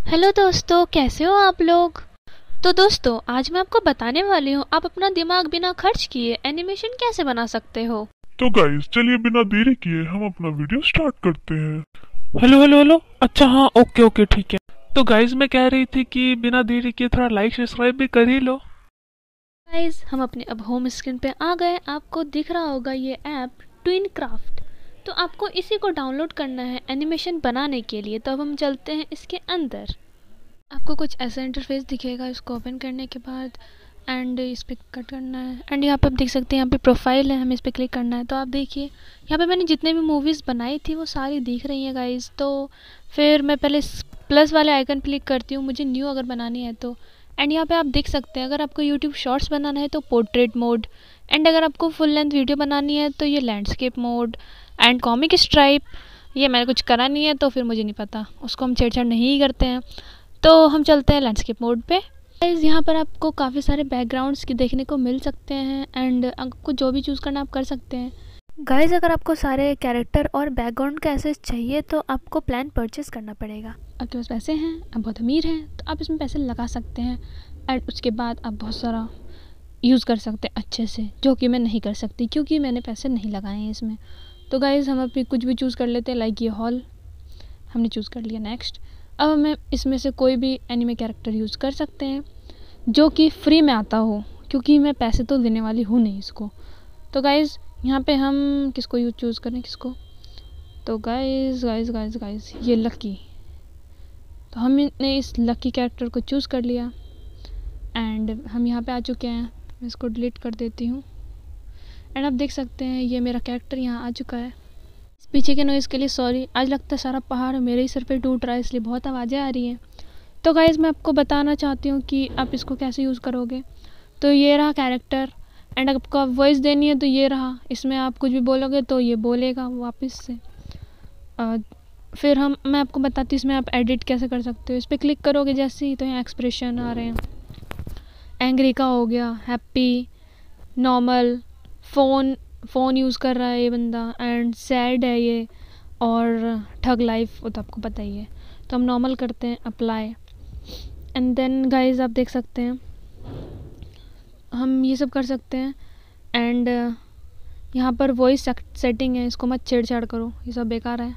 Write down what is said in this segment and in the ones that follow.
Hello दोस्तों, कैसे हो आप लोग। तो दोस्तों, आज मैं आपको बताने वाली हूँ आप अपना दिमाग बिना खर्च किए एनिमेशन कैसे बना सकते हो। तो गाइस चलिए बिना देरी किए हम अपना वीडियो स्टार्ट करते हैं। Hello hello hello. अच्छा हाँ, ओके ओके ठीक है। तो गाइस मैं कह रही थी कि बिना देरी किए थोड़ा लाइक सब्सक्राइब भी कर ही लो। गाइस, हम अपने अब होम स्क्रीन पे आ गए। आपको दिख रहा होगा ये ऐप ट्विन क्राफ्ट। तो आपको इसी को डाउनलोड करना है एनिमेशन बनाने के लिए। तो अब हम चलते हैं इसके अंदर। आपको कुछ ऐसा इंटरफेस दिखेगा इसको ओपन करने के बाद, एंड इस पर कट करना है। एंड यहाँ पे आप देख सकते हैं, यहाँ पे प्रोफाइल है, हमें इस पर क्लिक करना है। तो आप देखिए यहाँ पे मैंने जितने भी मूवीज़ बनाई थी वो सारी दिख रही हैं गाइस। तो फिर मैं पहले प्लस वाले आइकन क्लिक करती हूँ, मुझे न्यू अगर बनानी है तो। एंड यहाँ पे आप देख सकते हैं, अगर आपको यूट्यूब शॉर्ट्स बनाना है तो पोर्ट्रेट मोड, एंड अगर आपको फुल लेंथ वीडियो बनानी है तो ये landscape mode and comic stripe. ये मैंने कुछ करा नहीं है तो फिर मुझे नहीं पता, उसको हम छेड़छाड़ नहीं करते हैं। तो हम चलते हैं लैंडस्केप मोड पे। गाइस, यहाँ पर आपको काफ़ी सारे बैकग्राउंड्स की देखने को मिल सकते हैं, एंड आपको जो भी चूज़ करना आप कर सकते हैं। गाइस, अगर आपको सारे कैरेक्टर और बैकग्राउंड का एसेस चाहिए तो आपको प्लान परचेस करना पड़ेगा। आपके पास पैसे हैं, आप बहुत अमीर हैं, तो आप इसमें पैसे लगा सकते हैं। एंड उसके बाद आप बहुत सारा यूज़ कर सकते हैं अच्छे से, जो कि मैं नहीं कर सकती क्योंकि मैंने पैसे नहीं लगाए हैं इसमें। तो गाइस, हम अभी कुछ भी चूज़ कर लेते हैं, लाइक ये हॉल हमने चूज़ कर लिया। नेक्स्ट, अब हमें इसमें से कोई भी एनिमे कैरेक्टर यूज़ कर सकते हैं जो कि फ्री में आता हो, क्योंकि मैं पैसे तो देने वाली हूँ नहीं इसको। तो गाइज़, यहाँ पे हम किसको यूज़ चूज़ करें, किसको। तो गाइज़ गाइज़ गाइज़ गाइज़ ये लकी। तो हमने इस लकी कैरेक्टर को चूज़ कर लिया एंड हम यहाँ पे आ चुके हैं। मैं इसको डिलीट कर देती हूँ। एंड आप देख सकते हैं ये मेरा कैरेक्टर यहाँ आ चुका है। पीछे के नॉइज़ के लिए सॉरी। आज लगता है सारा पहाड़ मेरे ही सर पे टूट रहा है, इसलिए बहुत आवाज़ें आ रही हैं। तो गाइज़, मैं आपको बताना चाहती हूँ कि आप इसको कैसे यूज़ करोगे। तो ये रहा कैरेक्टर, एंड आपको वॉइस देनी है तो ये रहा। इसमें आप कुछ भी बोलोगे तो ये बोलेगा वापस से। फिर मैं आपको बताती हूँ इसमें आप एडिट कैसे कर सकते हो। इस पर क्लिक करोगे जैसे ही तो यहाँ एक्सप्रेशन आ रहे हैं। एंग्री का हो गया, हैप्पी, नॉर्मल, फ़ोन यूज़ कर रहा है ये बंदा, एंड सैड है ये, और ठग लाइफ वो तो आपको पता ही है। तो हम नॉर्मल करते हैं, अप्लाई, एंड देन गाइस आप देख सकते हैं हम ये सब कर सकते हैं। एंड यहाँ पर वॉइस सेटिंग है, इसको मत छेड़छाड़ करो, ये सब बेकार है।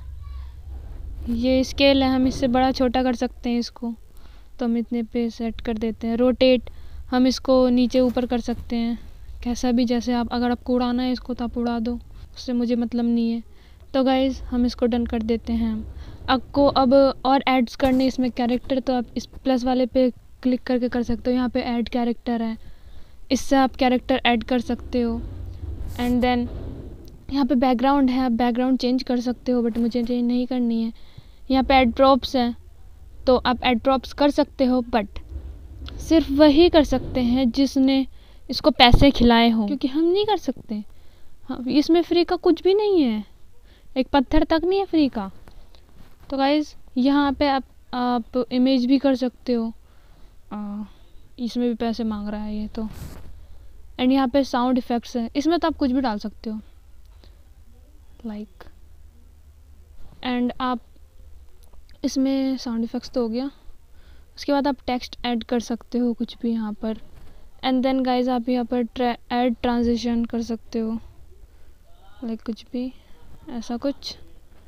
ये स्केल है, हम इससे बड़ा छोटा कर सकते हैं इसको, तो हम इतने पे सेट कर देते हैं। रोटेट, हम इसको नीचे ऊपर कर सकते हैं, कैसा भी, जैसे आप, अगर आपको उड़ाना है इसको तो आप उड़ा दो, उससे मुझे मतलब नहीं है। तो गाइज़ हम इसको डन कर देते हैं। आपको अब और ऐड्स करने इसमें कैरेक्टर, तो आप इस प्लस वाले पे क्लिक करके कर सकते हो। यहाँ पे ऐड कैरेक्टर है, इससे आप कैरेक्टर ऐड कर सकते हो। एंड देन यहाँ पे बैकग्राउंड है, आप बैकग्राउंड चेंज कर सकते हो, बट मुझे चेंज नहीं करनी है। यहाँ पे ऐड प्रॉप्स है, तो आप ऐड प्रॉप्स कर सकते हो, बट सिर्फ वही कर सकते हैं जिसने इसको पैसे खिलाए हों, क्योंकि हम नहीं कर सकते। हाँ, इसमें फ्री का कुछ भी नहीं है, एक पत्थर तक नहीं है फ्री का। तो गाइज़ यहाँ पे आप इमेज भी कर सकते हो, इसमें भी पैसे मांग रहा है ये तो। एंड यहाँ पे साउंड इफ़ेक्ट्स है, इसमें तो आप कुछ भी डाल सकते हो, लाइक। एंड आप इसमें साउंड इफ़ेक्ट्स तो हो गया, उसके बाद आप टेक्स्ट ऐड कर सकते हो कुछ भी यहाँ पर। एंड देन गाइज आप यहाँ पर ऐड ट्रांजिशन कर सकते हो, लाइक कुछ भी ऐसा कुछ,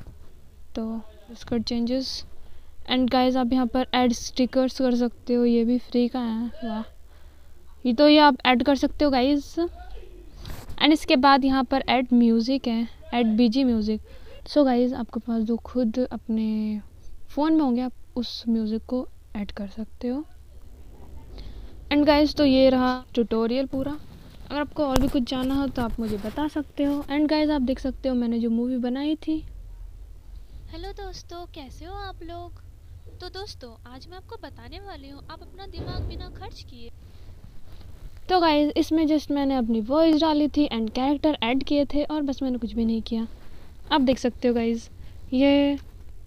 तो स्कर्ट चेंजेस। एंड गाइज आप यहाँ पर ऐड स्टिकर्स कर सकते हो, ये भी फ्री का है, वाह। ये आप ऐड कर सकते हो गाइज। एंड इसके बाद यहाँ पर ऐड म्यूज़िक है, add BG music. So guys आपके पास जो खुद अपने फ़ोन में होंगे, आप उस म्यूज़िक को ऐड कर सकते हो। एंड गाइज तो ये रहा ट्यूटोरियल पूरा। अगर आपको और भी कुछ जानना हो तो आप मुझे बता सकते हो। एंड गाइज आप देख सकते हो मैंने जो मूवी बनाई थी। हेलो दोस्तों, कैसे हो आप लोग। तो दोस्तों, आज मैं आपको बताने वाली हूँ आप अपना दिमाग बिना खर्च किए। तो गाइज इसमें जस्ट मैंने अपनी वॉइस डाली थी एंड कैरेक्टर ऐड किए थे, और बस मैंने कुछ भी नहीं किया। आप देख सकते हो गाइज, ये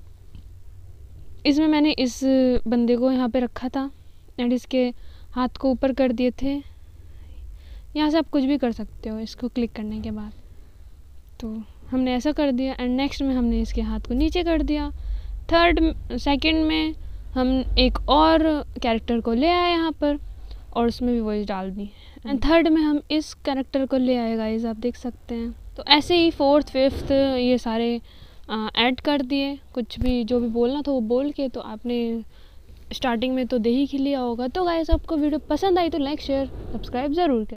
इसमें मैंने इस बंदे को यहाँ पे रखा था एंड इसके हाथ को ऊपर कर दिए थे। यहाँ से आप कुछ भी कर सकते हो इसको क्लिक करने के बाद। तो हमने ऐसा कर दिया, एंड नेक्स्ट में हमने इसके हाथ को नीचे कर दिया। सेकंड में हम एक और कैरेक्टर को ले आए यहाँ पर और उसमें भी वॉइस डाल दी। एंड थर्ड में हम इस कैरेक्टर को ले आए गाइस, आप देख सकते हैं। तो ऐसे ही फोर्थ फिफ्थ ये सारे ऐड कर दिए, कुछ भी जो भी बोलना था वो बोल के। तो आपने स्टार्टिंग में तो दे ही लिया होगा। तो गाइस आपको वीडियो पसंद आई तो लाइक शेयर सब्सक्राइब ज़रूर करें।